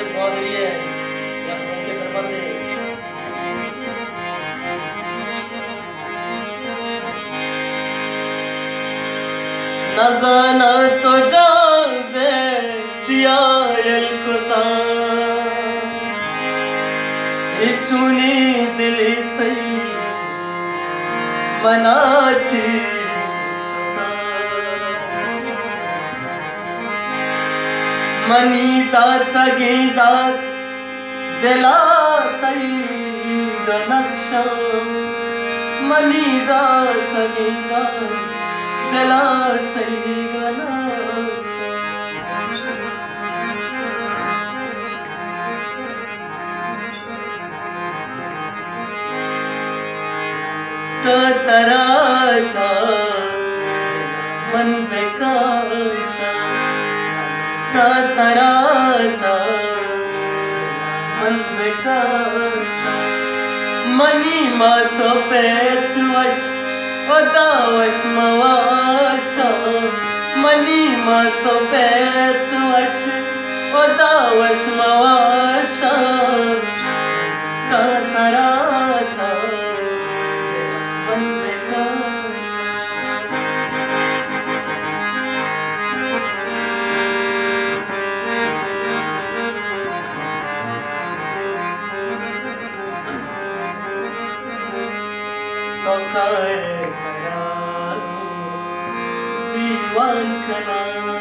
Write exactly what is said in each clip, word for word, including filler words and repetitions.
podrie jak mungkin berbandi nazana to jaze ciayel kota ichuni dili thai manachi mani tat gida dila tai ganaksha mani tat gida dila tai ganaksha taracha man bekasha taracha man bekasha mani mato petwash odawash mawasha mani mato petwash odawash mawasha taracha man bekasha tokaye tarago diwan kana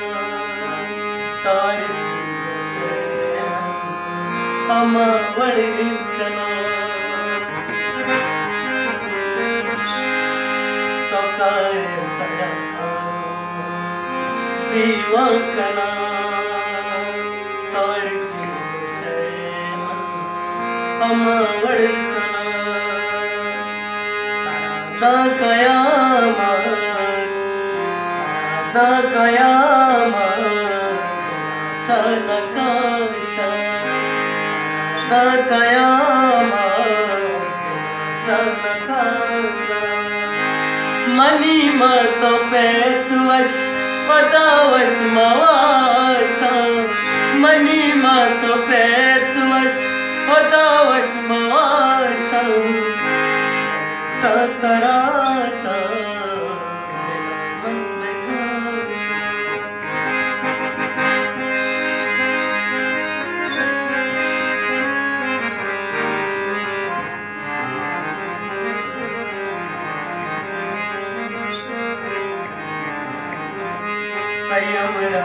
tar chigase ama vadikana tokaye tarago diwan kana tar chigase ama vadikana da kayamat da kayamat chanakasha da kayamat chanakasha mani mato petwash odawash mawasha mani mato petwash odawash mawasha taracha man bekasha tayamra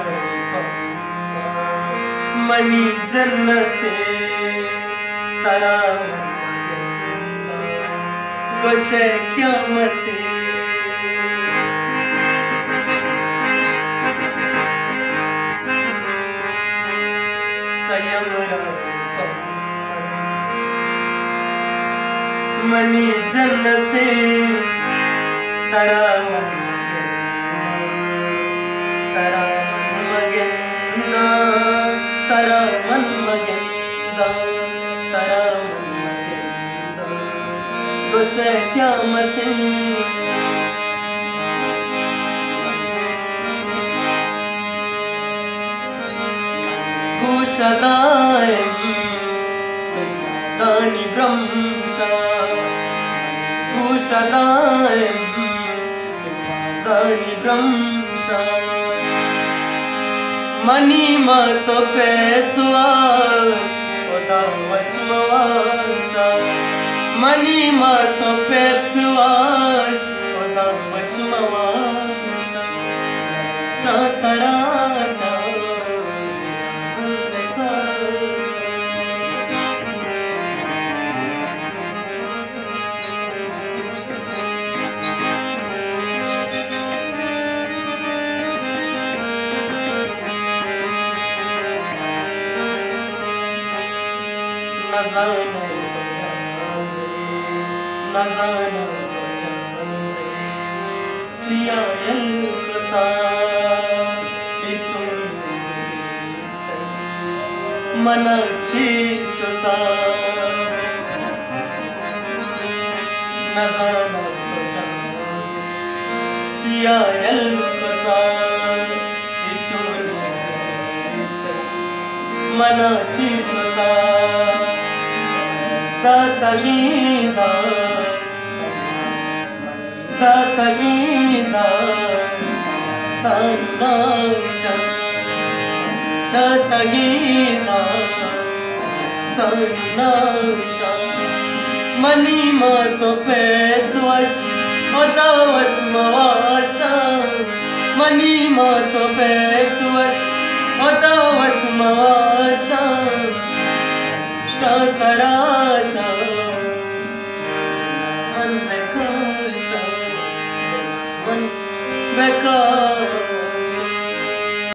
mani jannate tara Goshe kiyamati tayamra mani jannati tara man tara man magenda tara man magenda tara Goshe kiyamati Gushadaim Dani Brahmsha Gushadaim Dani Brahmsha Mani mato petwash odawash mawasha Mani mato petwash odawash mawasha taracha man bekasha nazana nazana to jaze ciayel kota ichuni dilitai manachi shota nazana to jaze ciayel kota ichuni dilitai मनाची स्वता तगीदा तगीदा तन्नाशा तगीदा तन्नाशा money मा तो पेतवश ओतावश मवाशा money मा तो पेतवश ओतावश मवाशा तराचा मन बेकाशा मन बेकार